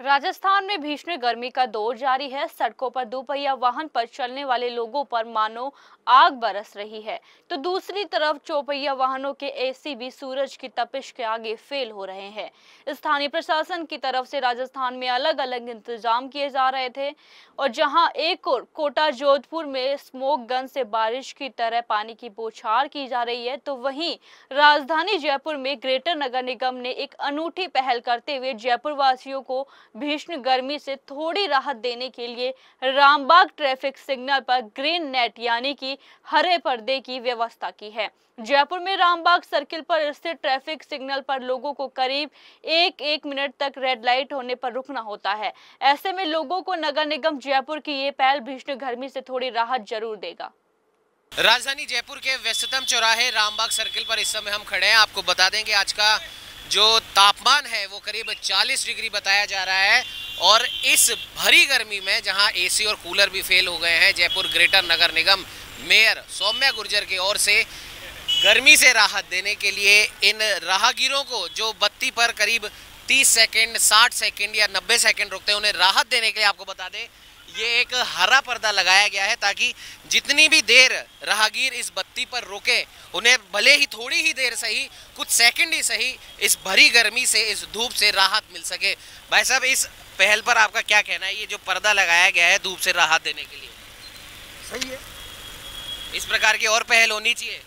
राजस्थान में भीषण गर्मी का दौर जारी है। सड़कों पर दोपहिया वाहन पर चलने वाले लोगों पर मानो आग बरस रही है, तो दूसरी तरफ चौपहिया वाहनों के एसी भी सूरज की तपिश के आगे फेल हो रहे हैं। स्थानीय प्रशासन की तरफ से राजस्थान में अलग अलग इंतजाम किए जा रहे थे और जहां एक और कोटा जोधपुर में स्मोक गन से बारिश की तरह पानी की बौछार की जा रही है, तो वहीं राजधानी जयपुर में ग्रेटर नगर निगम ने एक अनूठी पहल करते हुए जयपुर वासियों को भीषण गर्मी से थोड़ी राहत देने के लिए रामबाग ट्रैफिक सिग्नल पर ग्रीन नेट यानी कि हरे पर्दे की व्यवस्था की है। जयपुर में रामबाग सर्किल पर स्थित ट्रैफिक सिग्नल पर लोगों को करीब एक मिनट तक रेड लाइट होने पर रुकना होता है। ऐसे में लोगों को नगर निगम जयपुर की ये पहल भीषण गर्मी से थोड़ी राहत जरूर देगा। राजधानी जयपुर के व्यस्ततम चौराहे रामबाग सर्किल पर इस समय हम खड़े हैं। आपको बता दें कि आज का जो तापमान है वो करीब 40 डिग्री बताया जा रहा है और इस भरी गर्मी में जहां एसी और कूलर भी फेल हो गए हैं, जयपुर ग्रेटर नगर निगम मेयर सौम्या गुर्जर की ओर से गर्मी से राहत देने के लिए इन राहगीरों को जो बत्ती पर करीब 30 सेकंड 60 सेकंड या 90 सेकंड रुकते हैं, उन्हें राहत देने के लिए आपको बता दें ये एक हरा पर्दा लगाया गया है ताकि जितनी भी देर राहगीर इस बत्ती पर रुके उन्हें भले ही थोड़ी ही देर सही, कुछ सेकंड ही सही, इस भरी गर्मी से इस धूप से राहत मिल सके। भाई साहब, इस पहल पर आपका क्या कहना है? ये जो पर्दा लगाया गया है धूप से राहत देने के लिए, सही है। इस प्रकार की और पहल होनी चाहिए।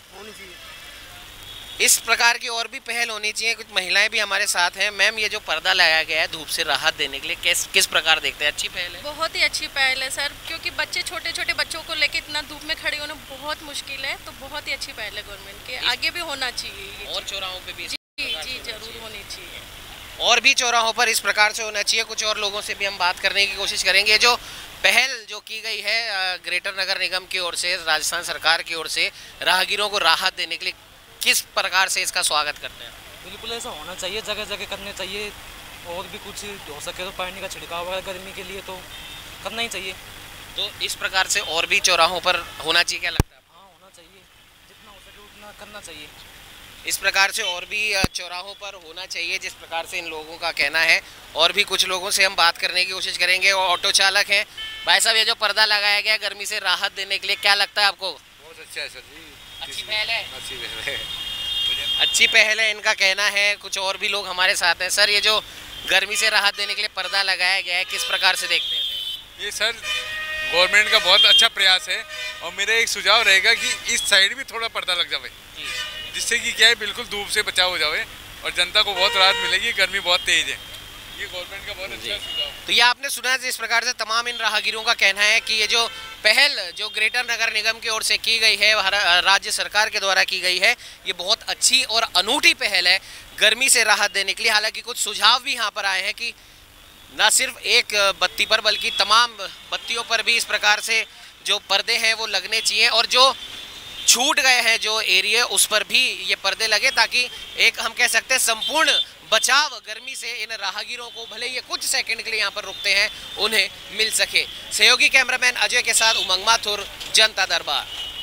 इस प्रकार की और भी पहल होनी चाहिए। कुछ महिलाएं भी हमारे साथ हैं। मैम, ये जो पर्दा लगाया गया है धूप से राहत देने के लिए किस प्रकार देखते हैं? अच्छी पहल है? बहुत ही अच्छी पहल है सर, क्योंकि बच्चे छोटे छोटे बच्चों को लेकर इतना धूप में खड़े होना बहुत मुश्किल है, तो बहुत ही अच्छी पहल है गवर्नमेंट के। आगे भी होना चाहिए और चौराहों पे भी जी जरूर होनी चाहिए। और भी चौराहों पर इस प्रकार से होना चाहिए। कुछ और लोगों से भी हम बात करने की कोशिश करेंगे। जो पहल जो की गई है ग्रेटर नगर निगम की ओर से, राजस्थान सरकार की ओर से राहगीरों को राहत देने के लिए, किस प्रकार से इसका स्वागत करते हैं? बिल्कुल ऐसा होना चाहिए, जगह जगह करने चाहिए। और भी कुछ हो सके तो पानी का छिड़काव वगैरह गर्मी के लिए तो करना ही चाहिए। तो इस प्रकार से और भी चौराहों पर होना चाहिए, क्या लगता है? हाँ, होना चाहिए, जितना हो सके उतना करना चाहिए। इस प्रकार से और भी चौराहों पर होना चाहिए, जिस प्रकार से इन लोगों का कहना है। और भी कुछ लोगों से हम बात करने की कोशिश करेंगे। और ऑटो चालक हैं। भाई साहब, ये जो पर्दा लगाया गया गर्मी से राहत देने के लिए, क्या लगता है आपको? बहुत अच्छा है सर जी। अच्छी पहल है। अच्छी पहल है। अच्छी पहल है, इनका कहना है। कुछ और भी लोग हमारे साथ हैं। सर, ये जो गर्मी से राहत देने के लिए पर्दा लगाया गया है, किस प्रकार से देखते हैं? ये सर गवर्नमेंट का बहुत अच्छा प्रयास है और मेरा एक सुझाव रहेगा कि इस साइड भी थोड़ा पर्दा लग जाए, जिससे कि क्या है बिल्कुल धूप से बचाव हो जाए और जनता को बहुत राहत मिलेगी। गर्मी बहुत तेज है। ये गवर्नमेंट का बहुत अच्छा सुझाव। तो ये आपने सुना जिस प्रकार से तमाम इन राहगीरों का कहना है कि ये जो पहल जो ग्रेटर नगर निगम की ओर से की गई है, राज्य सरकार के द्वारा की गई है, ये बहुत अच्छी और अनूठी पहल है गर्मी से राहत देने के लिए। हालांकि कुछ सुझाव भी यहाँ पर आए हैं कि न सिर्फ एक बत्ती पर बल्कि तमाम बत्तियों पर भी इस प्रकार से जो पर्दे हैं वो लगने चाहिए और जो छूट गए हैं जो एरिया उस पर भी ये पर्दे लगे, ताकि एक हम कह सकते हैं संपूर्ण बचाव गर्मी से इन राहगीरों को, भले ये कुछ सेकंड के लिए यहाँ पर रुकते हैं, उन्हें मिल सके। सहयोगी कैमरामैन अजय के साथ उमंग माथुर, जनता दरबार।